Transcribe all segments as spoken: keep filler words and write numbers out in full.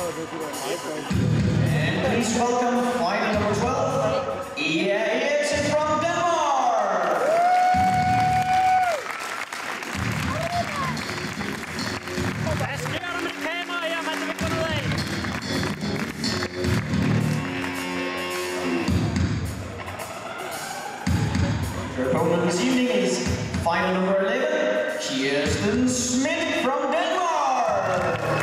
And please welcome final number twelve, Ea Eriksen from Denmark. Hvad sker der med kamera her, mand? Det vil gå ned af. Your opponent this evening is final number eleven, Kirsten Schmidt from Denmark.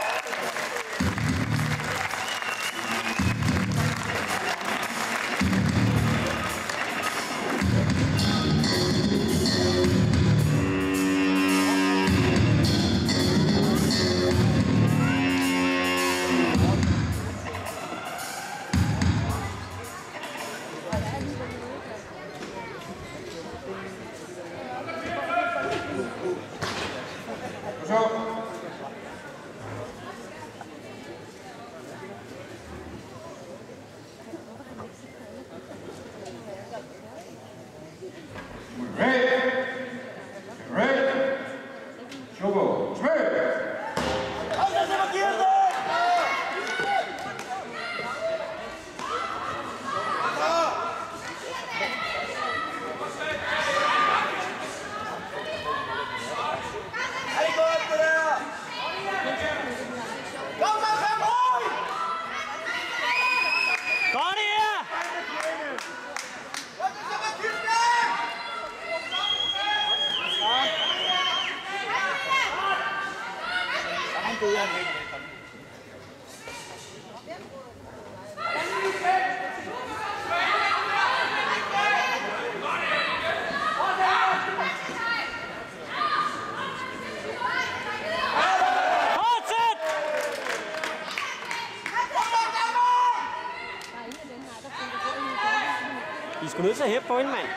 I skulle nødt til at hæppe på hende, mand.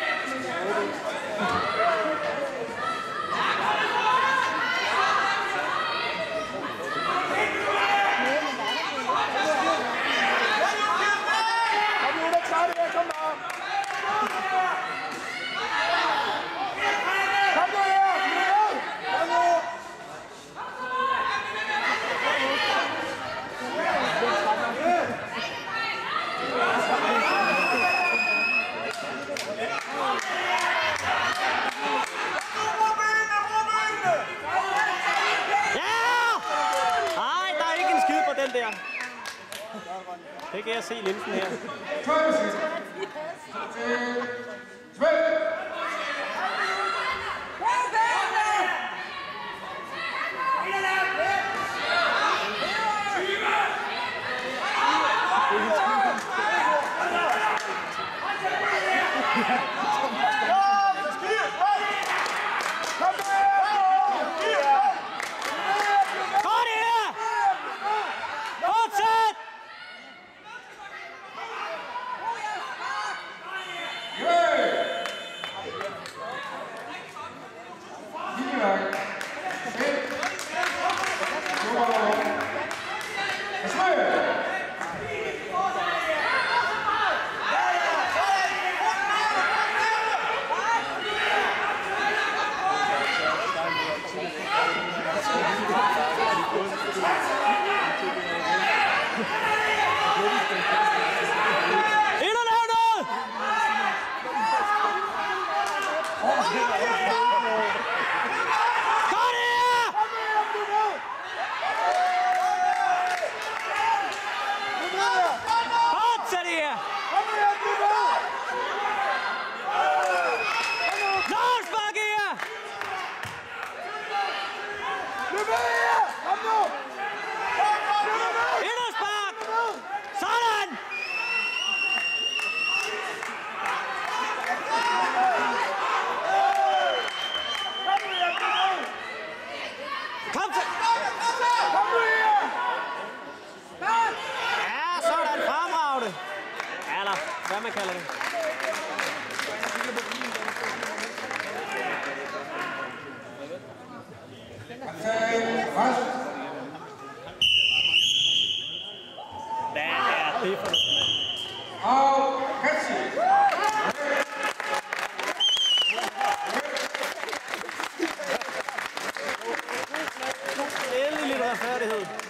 Der. Det kan jeg se linsen her. Hvad man kalder det. Hvad er det for noget? Og endelig lidt retfærdighed.